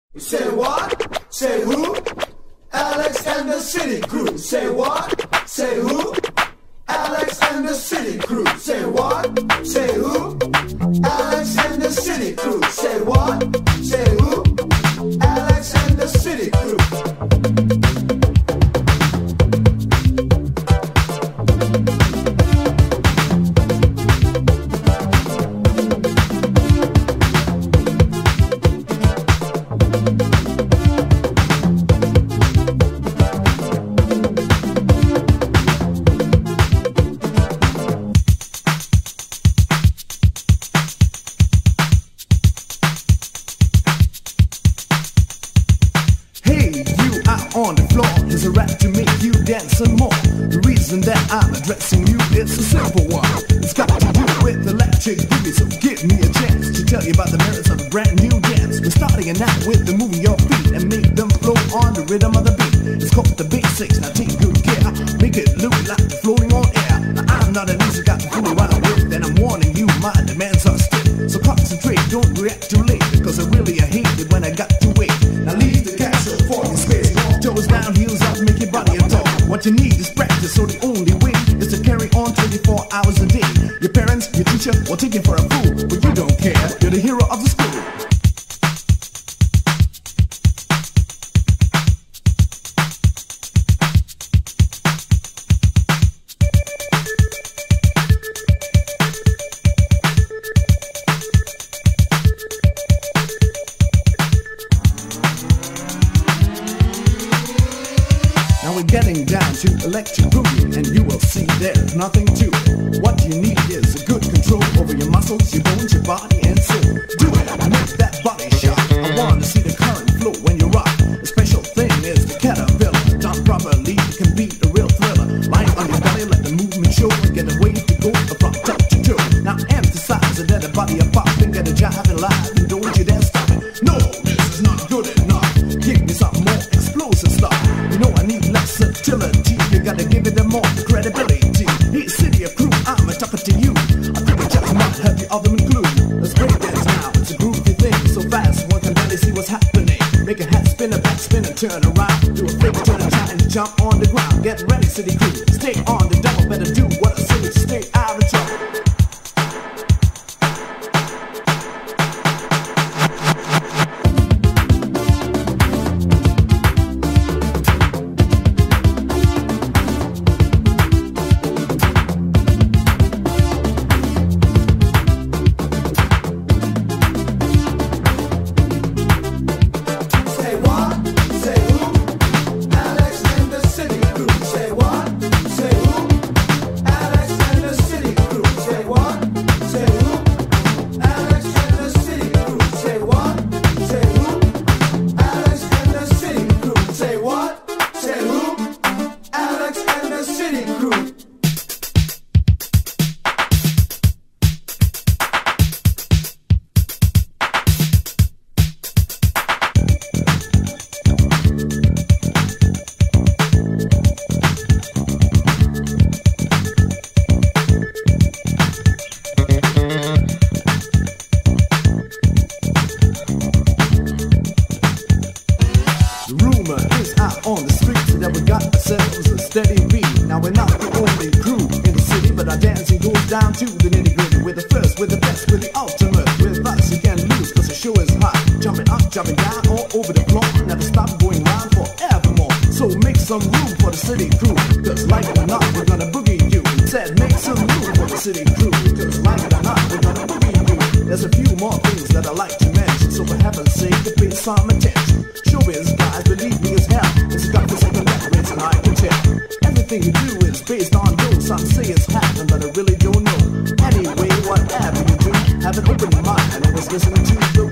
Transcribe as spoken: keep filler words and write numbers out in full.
Say what? Say who? Alex and the City Crew. Say what? Say who? Alex and the City Crew. Say what? Say who? Alex and the City Crew. Say what? Say who? Alex and the City Crew. On the floor is a rap to make you dance some more. The reason that I'm addressing you is a simple one. It's got to do with electric boogie, so give me a chance to tell you about the merits of a brand new dance. We're starting it now with the moving your feet and make them flow on the rhythm of the beat. It's called the basics, now take good care. Make it look like you're floating on air. Now I'm not an easy guy to fool around with, and I'm warning you, my demands are stiff. So concentrate, don't react too late, because I really hate it when I got to wait. Now leave the castle for your space. Toes down, heels up, make your body a dog. What you need is practice, so the only way is to carry on twenty-four hours a day. Your parents, your teacher will take you for a fool, but you don't care, you're the hero of the school. Now we're getting down to electric boogie, and you will see there's nothing to it. What you need is a good control over your muscles, your bones, your body, and soul. Do it, make that body shock. I want to see the current flow when you rock. The special thing is the caterpillar. Done properly, it can be a real thriller. Lying on your belly, let the movement show, and get a way to go from top to toe. Now emphasize that the body a pop and get a jive and live, and don't you dare stop it. No, this is not good enough. Give me some more explosive stuff. You know I need versatility, you gotta give it more credibility. Hey, City of Crew, I'm a talker to you. I think I just might have the ultimate clue. Let's break dance now, it's a groovy thing. So fast, one can barely see what's happening. Make a hat spin, a back spin, and turn around. Do a flip, turn and try and jump on the ground. Get ready, City Crew, stay on the double. Better do what I say to stay out of trouble. On the streets that we got ourselves a steady beat. Now we're not the only crew in the city, but our dancing goes down to the nitty gritty. We're the first, we're the best, we're the ultimate. With us you can't lose, cause the show is hot. Jumping up, jumping down, all over the floor. Never stop going round forevermore. So make some room for the City Crew, cause like it or not, we're gonna boogie you. Said make some room for the City Crew, cause like it or not, we're gonna boogie you. There's a few more things that I like to mention, so for heaven's sake, pay some attention. Showbiz guys, believe me, as hell. It's got this open reference and I can tell. Everything you do is based on those. Some say it's happened, but I really don't know. Anyway, whatever you do, have an open mind and always listen to the